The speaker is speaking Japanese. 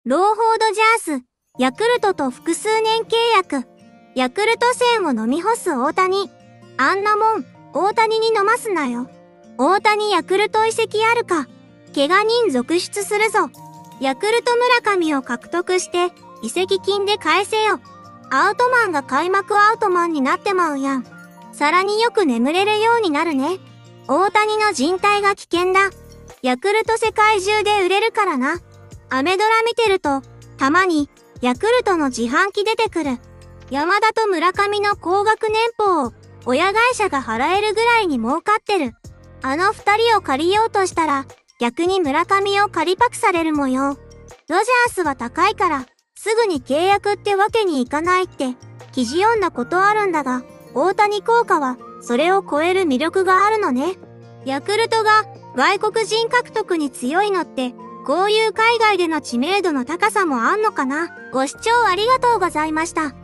ローホードジャース、ヤクルトと複数年契約。ヤクルト1000を飲み干す大谷。あんなもん、大谷に飲ますなよ。大谷ヤクルト移籍あるか。怪我人続出するぞ。ヤクルト村上を獲得して、移籍金で返せよ。アウトマンが開幕アウトマンになってまうやん。さらによく眠れるようになるね。大谷の人体が危険だ。ヤクルト世界中で売れるからな。アメドラ見てると、たまに、ヤクルトの自販機出てくる。山田と村上の高額年俸を、親会社が払えるぐらいに儲かってる。あの二人を借りようとしたら、逆に村上を借りパクされる模様。ロジャースは高いから、すぐに契約ってわけにいかないって、記事読んだことあるんだが、大谷効果は、それを超える魅力があるのね。ヤクルトが、外国人獲得に強いのって、こういう海外での知名度の高さもあんのかな。ご視聴ありがとうございました。